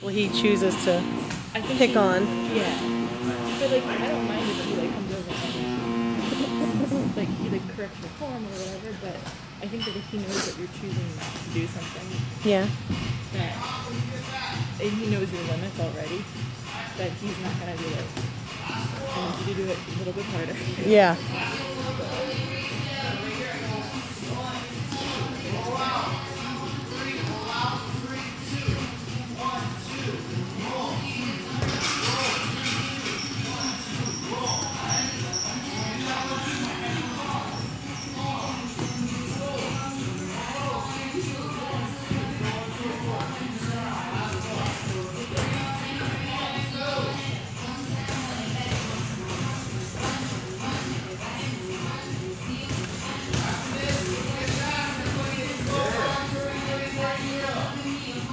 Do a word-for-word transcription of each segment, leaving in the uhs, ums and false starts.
Well, he chooses to I think pick he, on. Yeah. But like, I don't mind if he like comes over and like he like corrects your form or whatever. But I think that if he knows that you're choosing not to do something, Yeah. that and he knows your limits already, that he's not gonna be like, I need you to do it a little bit harder. Yeah.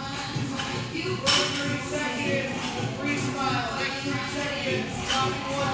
Free smile, extra seconds, top one.